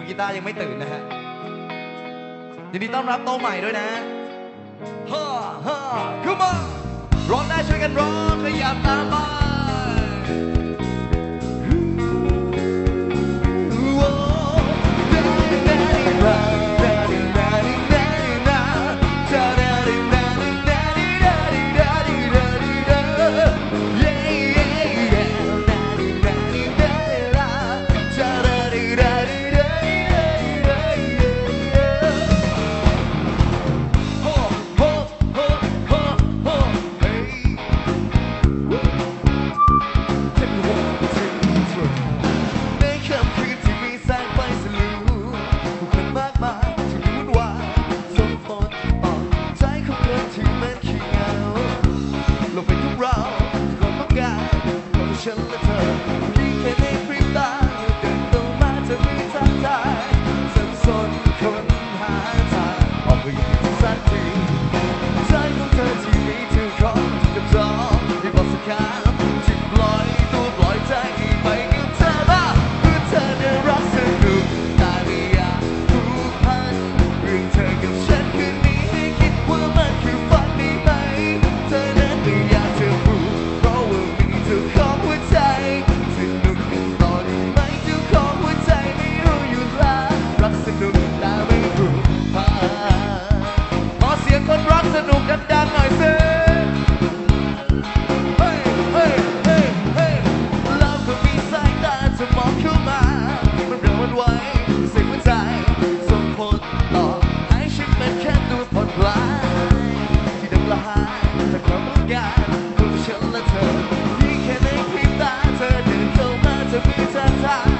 กีตาร์ยังไม่ตื่นนะฮะยินดีต้อนรับโต๊ะใหม่ด้วยนะฮ่าฮ่าขึ้นมาร้องได้ช่วยกันร้องขยับตามไปฉันและเธอที่แค่ในพริบตาเดินตรงมาจะมีทางทายสับสนคนหาทางออกไปสักทีใจของเธอที่มีเธอครองกับจอที่บอกสักคำที่ปล่อยตัวปล่อยใจไปกับเธอบ้างเพื่อเธอได้รักสนุกแต่ไม่อยากผูกพันเรื่องเธอกับฉันคืนนี้ให้คิดว่ามันคือฝันได้ไหมเธอนั้นไม่อยากจะพูดเพราะว่ามีเธอครองใจสนุกกันต่อได้ไหมเจ้าของหัวใจไม่รู้อยู่แล้วรักสนุกแต่ไม่รู้พาขอเสียงคนรักสนุกกันดังหน่อยสิเฮ้ยเฮ้ยเฮ้ยเฮ้ยแล้วก็มีสายตาจะมองเข้ามามันเริ่มวันไหวเสียงหัวใจส่งผลต่อให้ฉันเป็นแค่ตัวผ่อนคลายที่ดำละหายจากความต้องการของฉันและเธอแค่ในพริบตาเธอเดินเข้ามาจะมีท่าทาง